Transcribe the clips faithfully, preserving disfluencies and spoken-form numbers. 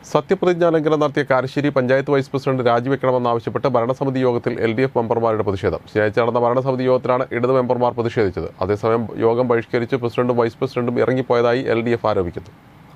സത്യപ്രതിജ്ഞാലംഘനം നടത്തിയ Karassery panchayat vice president രാജിവെക്കണമെന്നാവശ്യപ്പെട്ട് ഭരണസമിതി യോഗത്തിൽ എൽ ഡി എഫ് മെമ്പർമാരുടെ പ്രതിഷേധം. ശനിയാഴ്ച നടന്ന ഭരണസമിതി യോഗത്തിലാണ് ഇടത് മെമ്പർമാർ പ്രതിഷേധിച്ചത്. അതേസമയം യോഗം ബഹിഷ്കരിച്ച് പ്രസിഡന്റും വൈസ് പ്രസിഡന്റും ഇറങ്ങിപ്പോയതായി എൽ ഡി എഫ് ആരോപിക്കുന്നു.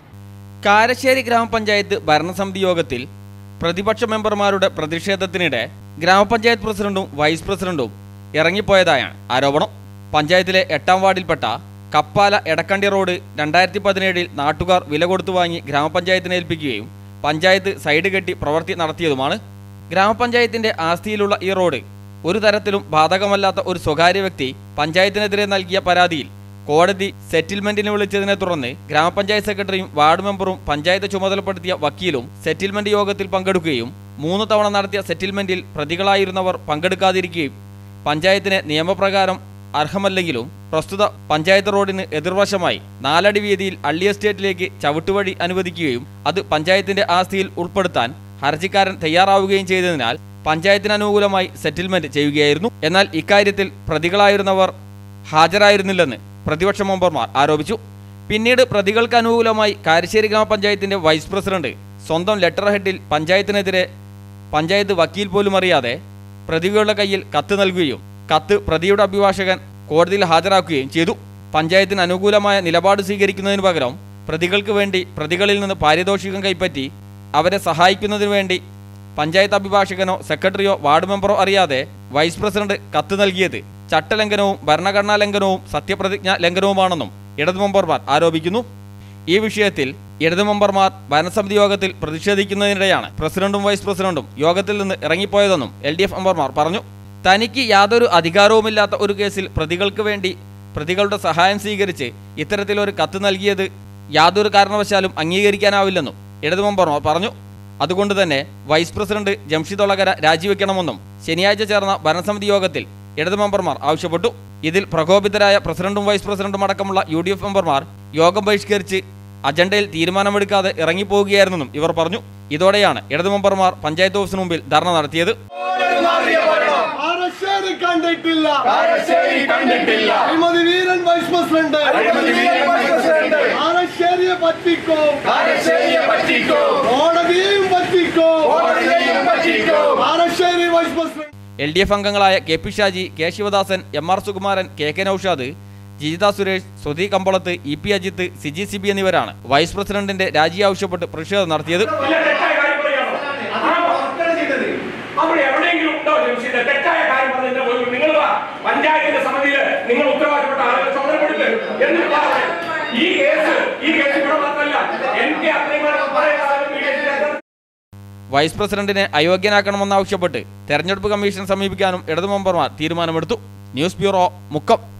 കാരശ്ശേരി ഗ്രാമപഞ്ചായത്ത് ഭരണസമിതി യോഗത്തിൽ പ്രതിപക്ഷ മെമ്പർമാരുടെ പ്രതിഷേധത്തിനിടെ ഗ്രാമപഞ്ചായത്ത് പ്രസിഡന്റും വൈസ് പ്രസിഡന്റും ഇറങ്ങിപ്പോയതായാണ് ആരോപണം. പഞ്ചായത്തിലെ എട്ടാം വാർഡിൽപ്പെട്ട കപ്പാല എടക്കണ്ടി റോഡ് രണ്ടായിരത്തി പതിനേഴിൽ നാട്ടുകാർ വില കൊടുത്തു വാങ്ങി ഗ്രാമപഞ്ചായത്തിനെ ഏൽപ്പിക്കുകയും പഞ്ചായത്ത് സൈഡ് കെട്ടി പ്രവൃത്തി നടത്തിയതുമാണ്. ഗ്രാമപഞ്ചായത്തിന്റെ ആസ്തിയിലുള്ള ഈ റോഡ് ഒരു തരത്തിലും ബാധകമല്ലാത്ത ഒരു സ്വകാര്യ വ്യക്തി പഞ്ചായത്തിനെതിരെ നൽകിയ പരാതിയിൽ കോടതി സെറ്റിൽമെന്റിന് വിളിച്ചതിനെ തുടർന്ന് ഗ്രാമപഞ്ചായത്ത് സെക്രട്ടറിയും വാർഡ് മെമ്പറും പഞ്ചായത്ത് ചുമതലപ്പെടുത്തിയ വക്കീലും സെറ്റിൽമെന്റ് യോഗത്തിൽ പങ്കെടുക്കുകയും മൂന്ന് തവണ നടത്തിയ സെറ്റിൽമെന്റിൽ പ്രതികളായിരുന്നവർ പങ്കെടുക്കാതിരിക്കുകയും പഞ്ചായത്തിന് നിയമപ്രകാരം അർഹമല്ലെങ്കിലും പ്രസ്തുത പഞ്ചായത്ത് റോഡിന് എതിർവശമായി നാലടി വീതിയിൽ അള്ളി എസ്റ്റേറ്റിലേക്ക് ചവിട്ടുവഴി അനുവദിക്കുകയും അത് പഞ്ചായത്തിന്റെ ആസ്തിയിൽ ഉൾപ്പെടുത്താൻ ഹർജിക്കാരൻ തയ്യാറാവുകയും ചെയ്തതിനാൽ പഞ്ചായത്തിന് അനുകൂലമായി സെറ്റിൽമെന്റ് ചെയ്യുകയായിരുന്നു. എന്നാൽ ഇക്കാര്യത്തിൽ പ്രതികളായിരുന്നവർ ഹാജരായിരുന്നില്ലെന്ന് പ്രതിപക്ഷ മെമ്പർമാർ ആരോപിച്ചു. പിന്നീട് പ്രതികൾക്ക് അനുകൂലമായി കാരശ്ശേരി ഗ്രാമപഞ്ചായത്തിന്റെ വൈസ് പ്രസിഡന്റ് സ്വന്തം ലെറ്റർ ഹെഡിൽ പഞ്ചായത്തിനെതിരെ പഞ്ചായത്ത് വക്കീൽ പോലും അറിയാതെ പ്രതികളുടെ കയ്യിൽ കത്ത് നൽകുകയും കത്ത് പ്രതിയുടെ അഭിഭാഷകൻ കോടതിയിൽ ഹാജരാക്കുകയും ചെയ്തു. പഞ്ചായത്തിന് അനുകൂലമായ നിലപാട് സ്വീകരിക്കുന്നതിന് പകരം പ്രതികൾക്ക് വേണ്ടി പ്രതികളിൽ നിന്ന് പാരിതോഷികം കൈപ്പറ്റി അവരെ സഹായിക്കുന്നതിനു വേണ്ടി പഞ്ചായത്ത് അഭിഭാഷകനോ സെക്രട്ടറിയോ വാർഡ് മെമ്പറോ അറിയാതെ വൈസ് പ്രസിഡന്റ് കത്ത് നൽകിയത് ചട്ടലംഘനവും ഭരണഘടനാ ലംഘനവും സത്യപ്രതിജ്ഞാ ലംഘനവുമാണെന്നും ഇടതു മെമ്പർമാർ ആരോപിക്കുന്നു. ഈ വിഷയത്തിൽ ഇടതു മെമ്പർമാർ ഭരണസമിതി യോഗത്തിൽ പ്രതിഷേധിക്കുന്നതിനിടെയാണ് പ്രസിഡന്റും വൈസ് പ്രസിഡന്റും യോഗത്തിൽ നിന്ന് ഇറങ്ങിപ്പോയതെന്നും എൽ ഡി എഫ് മെമ്പർമാർ പറഞ്ഞു. തനിക്ക് യാതൊരു അധികാരവുമില്ലാത്ത ഒരു കേസിൽ പ്രതികൾക്ക് വേണ്ടി പ്രതികളുടെ സഹായം സ്വീകരിച്ച് ഇത്തരത്തിലൊരു കത്ത് നൽകിയത് യാതൊരു കാരണവശാലും അംഗീകരിക്കാനാവില്ലെന്നും ഇടതു മെമ്പർമാർ പറഞ്ഞു. അതുകൊണ്ട് തന്നെ വൈസ് പ്രസിഡന്റ് ജംഷിദ് ഒളകര രാജിവെക്കണമെന്നും ശനിയാഴ്ച ചേർന്ന ഭരണസമിതി യോഗത്തിൽ ഇടതു മെമ്പർമാർ ആവശ്യപ്പെട്ടു. ഇതിൽ പ്രകോപിതരായ പ്രസിഡന്റും വൈസ് പ്രസിഡന്റും അടക്കമുള്ള യു ഡി എഫ് മെമ്പർമാർ യോഗം ബഹിഷ്കരിച്ച് അജണ്ടയിൽ തീരുമാനമെടുക്കാതെ ഇറങ്ങിപ്പോവുകയായിരുന്നെന്നും ഇവർ പറഞ്ഞു. ഇതോടെയാണ് ഇടതു മെമ്പർമാർ പഞ്ചായത്ത് ഓഫീസിന് മുമ്പിൽ ധർണ നടത്തിയത്. എൽ ഡി എഫ് അംഗങ്ങളായ K P Shaji, K Sivadasan, M R Sukumaran, K K Noushad, Jijitha Suresh, Swathi Kambalath, E P Ajith, Siji Sibi എന്നിവരാണ് വൈസ് പ്രസിഡന്റിന്റെ രാജി ആവശ്യപ്പെട്ട് പ്രതിഷേധം നടത്തിയത്. വൈസ് പ്രസിഡന്റിനെ അയോഗ്യനാക്കണമെന്നാവശ്യപ്പെട്ട് തെരഞ്ഞെടുപ്പ് കമ്മീഷൻ സമീപിക്കാനും ഇടതു മെമ്പർമാർ തീരുമാനമെടുത്തു. News bureau, Mukkam.